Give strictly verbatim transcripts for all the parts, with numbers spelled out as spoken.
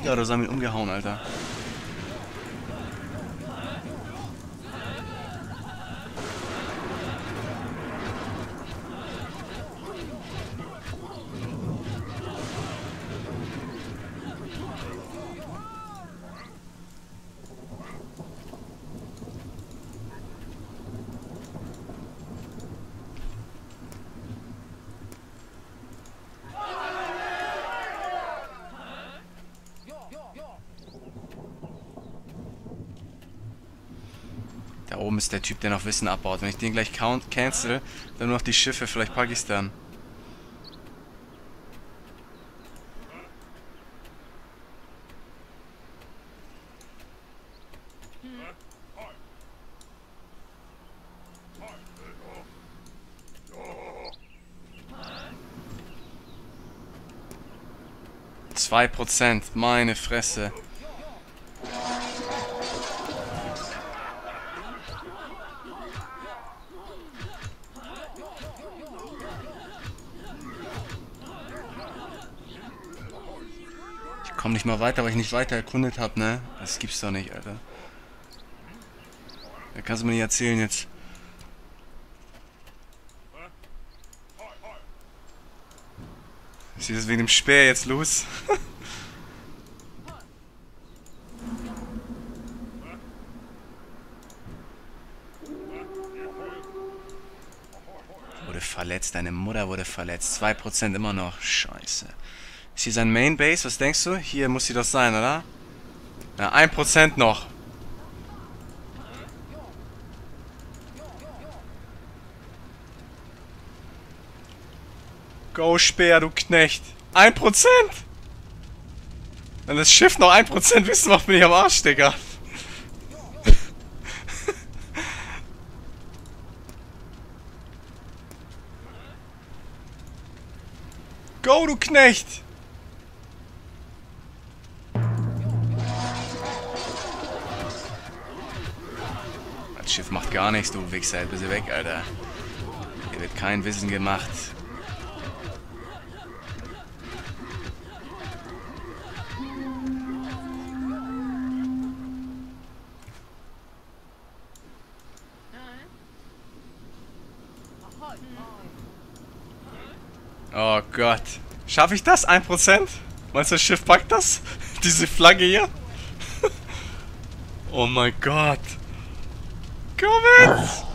Flieger oder so haben ihn umgehauen, Alter. Da oben ist der Typ, der noch Wissen abbaut. Wenn ich den gleich count cancel, dann nur noch die Schiffe, vielleicht Pakistan. Zwei Prozent, meine Fresse. Ich komm nicht mal weiter, weil ich nicht weiter erkundet habe, ne? Das gibt's doch nicht, Alter. Da kannst du mir nicht erzählen jetzt. Ist das wegen dem Speer jetzt los? Wurde verletzt, deine Mutter wurde verletzt. zwei Prozent immer noch. Scheiße. Ist hier sein Main Base? Was denkst du? Hier muss sie doch sein, oder? Ja, ein Prozent noch. Go, Speer, du Knecht. ein Prozent! Wenn das Schiff noch ein Prozent wissen macht, bin ich am Arsch, Digga. Go, du Knecht! Das Schiff macht gar nichts, du Wichser. Jetzt bist du weg, Alter. Hier wird kein Wissen gemacht. Oh Gott. Schaffe ich das? ein Prozent? Meinst du, das Schiff packt das? Diese Flagge hier? Oh mein Gott. Komm jetzt!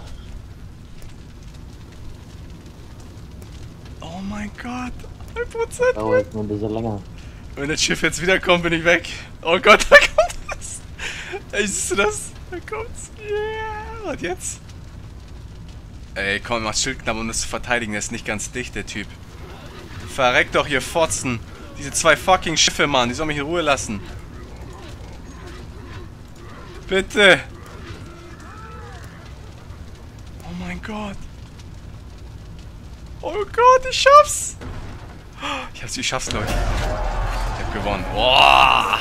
Oh mein Gott. ein Prozent. Dauert nur ein bisschen länger. Wenn das Schiff jetzt wiederkommt, bin ich weg. Oh Gott, da kommt das. Ey, siehst du das? Da kommt's. Yeah. Und jetzt? Ey, komm, mach Schild knapp, um das zu verteidigen. Der ist nicht ganz dicht, der Typ. Verreck doch, ihr Fotzen. Diese zwei fucking Schiffe, Mann. Die sollen mich in Ruhe lassen. Bitte. Oh mein Gott. Oh Gott, ich schaff's. Ich hab's, ich schaff's, glaube ich. Ich hab gewonnen. Boah.